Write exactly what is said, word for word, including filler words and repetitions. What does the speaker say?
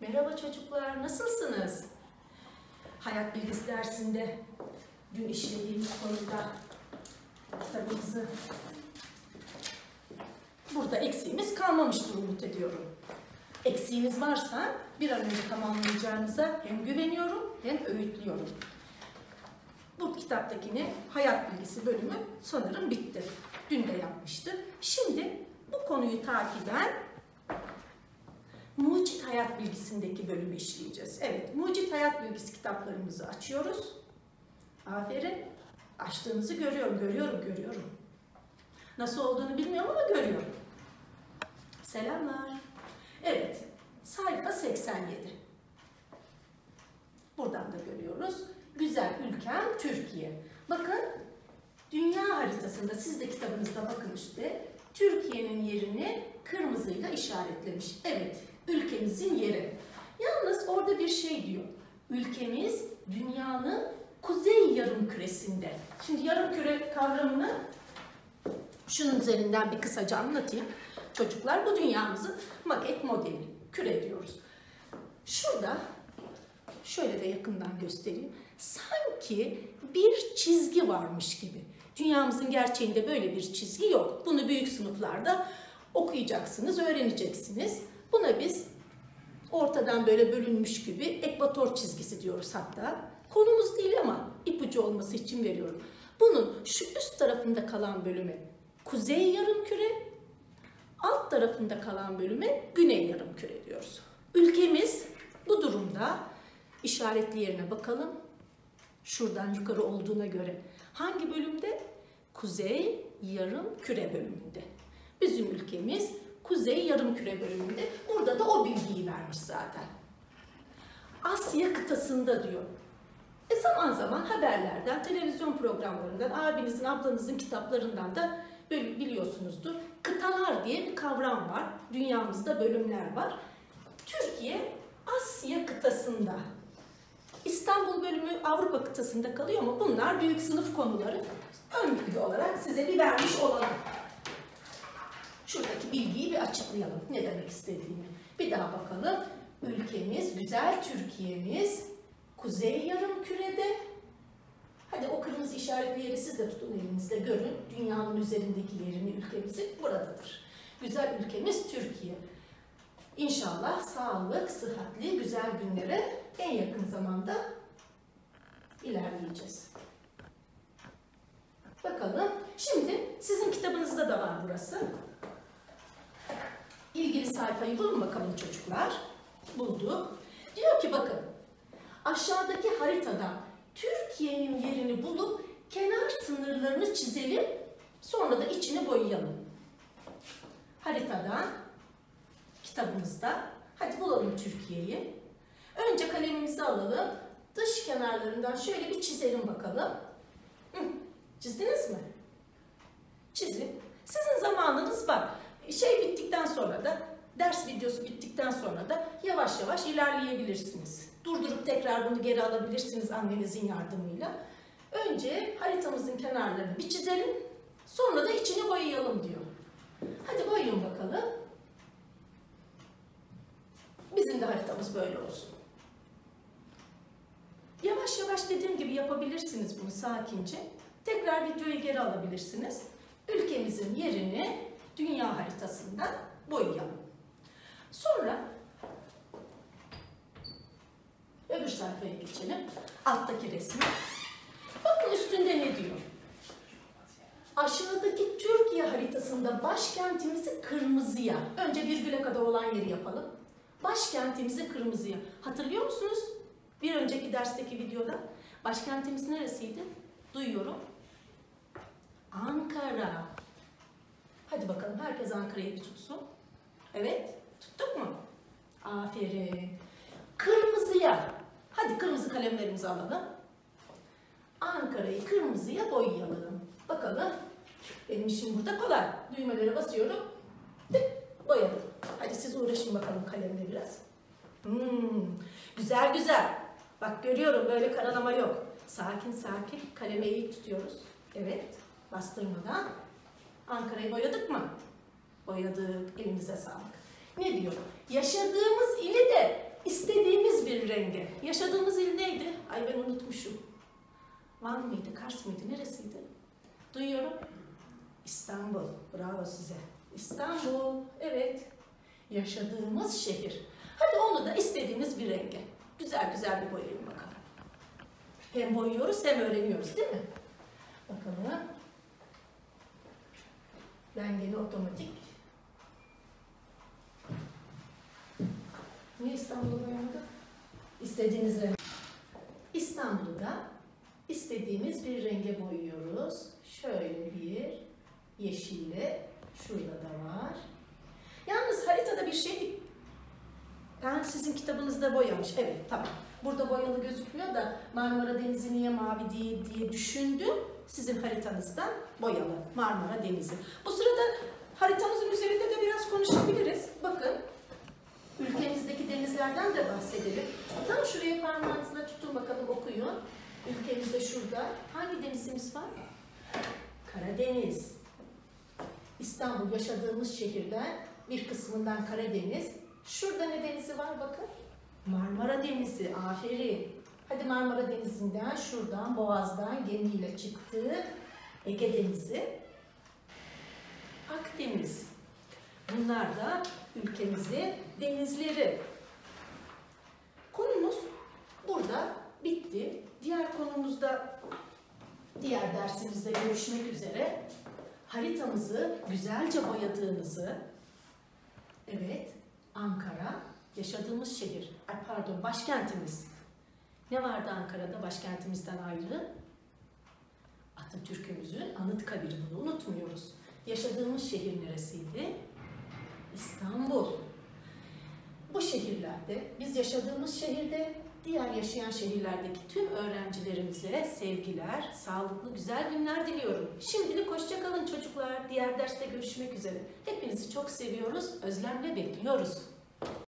Merhaba çocuklar, nasılsınız? Hayat bilgisi dersinde dün işlediğimiz konuda kitabımızı burada eksiğimiz kalmamıştır umut ediyorum. Eksiğiniz varsa bir an önce tamamlayacağınıza hem güveniyorum hem öğütlüyorum. Bu kitaptakini hayat bilgisi bölümü sanırım bitti. Dün de yapmıştık. Şimdi bu konuyu takiben Mucit Hayat Bilgisi'ndeki bölümü işleyeceğiz. Evet, Mucit Hayat Bilgisi kitaplarımızı açıyoruz. Aferin. Açtığınızı görüyorum, görüyorum, görüyorum. Nasıl olduğunu bilmiyorum ama görüyorum. Selamlar. Evet, sayfa seksen yedi. Buradan da görüyoruz. Güzel ülkem Türkiye. Bakın, dünya haritasında, siz de kitabınızda bakın üstte, Türkiye'nin yerini kırmızıyla işaretlemiş. Evet, ülkemizin yeri. Yalnız orada bir şey diyor. Ülkemiz dünyanın kuzey yarımküresinde. Şimdi yarımküre kavramını şunun üzerinden bir kısaca anlatayım. Çocuklar, bu dünyamızın maket modeli. Küre diyoruz. Şurada, şöyle de yakından göstereyim. Sanki bir çizgi varmış gibi. Dünyamızın gerçeğinde böyle bir çizgi yok. Bunu büyük sınıflarda okuyacaksınız, öğreneceksiniz. Buna biz ortadan böyle bölünmüş gibi ekvator çizgisi diyoruz hatta. Konumuz değil ama ipucu olması için veriyorum. Bunun şu üst tarafında kalan bölüme kuzey yarımküre, alt tarafında kalan bölüme güney yarımküre diyoruz. Ülkemiz bu durumda, işaretli yerine bakalım. Şuradan yukarı olduğuna göre hangi bölümde? Kuzey yarımküre bölümünde. Bizim ülkemiz kuzey yarımküre bölümünde. Burada da o bilgiyi vermiş zaten. Asya kıtasında diyor. E zaman zaman haberlerden, televizyon programlarından, abinizin, ablanızın kitaplarından da böyle biliyorsunuzdur. Kıtalar diye bir kavram var. Dünyamızda bölümler var. Türkiye Asya kıtasında. İstanbul bölümü Avrupa kıtasında kalıyor ama bunlar büyük sınıf konuları. Ön bilgi olarak size bir vermiş olalım. Şuradaki bilgiyi bir açıklayalım. Ne demek istediğimi. Bir daha bakalım. Ülkemiz, güzel Türkiye'miz kuzey yarımkürede. Hadi o kırmızı işaretli yeri siz de tutun elinizde görün. Dünyanın üzerindeki yerini ülkemizin buradadır. Güzel ülkemiz Türkiye. İnşallah sağlık, sıhhatli, güzel günlere en yakın zamanda ilerleyeceğiz. Bakalım. Şimdi sizin kitabınızda da var burası. İlgili sayfayı bulun bakalım çocuklar. Bulduk. Diyor ki bakın, aşağıdaki haritada Türkiye'nin yerini bulup kenar sınırlarını çizelim, sonra da içini boyayalım. Haritadan, kitabımızda, hadi bulalım Türkiye'yi. Önce kalemimizi alalım, dış kenarlarından şöyle bir çizelim bakalım. Hı, çizdiniz mi? Çizin. Sizin zamanınız var. Şey bittikten sonra da, ders videosu bittikten sonra da yavaş yavaş ilerleyebilirsiniz. Durdurup tekrar bunu geri alabilirsiniz annenizin yardımıyla. Önce haritamızın kenarlarını bir çizelim, sonra da içini boyayalım diyor. Hadi boyayın bakalım. Bizim de haritamız böyle olsun. Yavaş yavaş dediğim gibi yapabilirsiniz bunu sakince. Tekrar videoyu geri alabilirsiniz. Ülkemizin yerini dünya haritasından boyayalım. Sonra öbür sayfaya geçelim. Alttaki resmi. Bakın üstünde ne diyor? Aşağıdaki Türkiye haritasında başkentimizi kırmızıya, önce virgüle kadar olan yeri yapalım. Başkentimizi kırmızıya. Hatırlıyor musunuz? Bir önceki dersteki videoda başkentimiz neresiydi? Duyuyorum. Ankara. Hadi bakalım herkes Ankara'yı bir tutsun. Evet, tuttuk mu? Aferin. Kırmızıya. Hadi kırmızı kalemlerimizi alalım. Ankara'yı kırmızıya boyayalım. Bakalım. Benim işim burada kolay. Düğmelere basıyorum. Boyadım. Hadi siz uğraşın bakalım kalemle biraz. Hmm, güzel güzel. Bak görüyorum böyle karalama yok. Sakin sakin kalemi iyi tutuyoruz. Evet. Bastırmadan. Ankara'yı boyadık mı? Boyadık. Elinize sağlık. Ne diyor? Yaşadığımız ili de bir renge. Yaşadığımız il neydi? Ay ben unutmuşum. Van mıydı, Kars mıydı, neresiydi? Duyuyorum. İstanbul. Bravo size. İstanbul. Evet. Yaşadığımız şehir. Hadi onu da istediğiniz bir renge. Güzel güzel bir boyayın bakalım. Hem boyuyoruz hem öğreniyoruz değil mi? Bakalım. Rengini otomatik. Niye İstanbul'u boyamadık? İstediğiniz renk. İstanbul'u da istediğimiz bir renge boyuyoruz. Şöyle bir yeşille. Şurada da var. Yalnız haritada bir şey değil. Yani sizin kitabınızda boyamış. Evet, tamam. Burada boyalı gözükmüyor da Marmara Denizi niye mavi değil diye düşündüm. Sizin haritanızda boyalı Marmara Denizi. Bu sırada haritamızın üzerinde de biraz konuşabiliriz. Bakın, ülkemizdeki denizlerden de bahsedelim. Tam şuraya parmağınızla tutun bakalım, okuyun. Ülkemizde şurada hangi denizimiz var? Karadeniz. İstanbul yaşadığımız şehirden bir kısmından Karadeniz. Şurada ne denizi var bakın? Marmara Denizi. Aferin. Hadi Marmara Denizi'nden şuradan Boğaz'dan gemiyle çıktık. Ege Denizi. Akdeniz. Bunlar da ülkemizin denizleri. Konumuz burada bitti. Diğer konumuzda, diğer dersimizde görüşmek üzere. Haritamızı güzelce boyadığınızı, evet, Ankara, yaşadığımız şehir, ay pardon, başkentimiz. Ne vardı Ankara'da başkentimizden ayrı? Atatürk'ümüzün Anıtkabiri, bunu unutmuyoruz. Yaşadığımız şehir neresiydi? İstanbul. Bu şehirlerde, biz yaşadığımız şehirde, diğer yaşayan şehirlerdeki tüm öğrencilerimize sevgiler, sağlıklı güzel günler diliyorum. Şimdilik hoşça kalın çocuklar. Diğer derste görüşmek üzere. Hepinizi çok seviyoruz, özlemle bekliyoruz.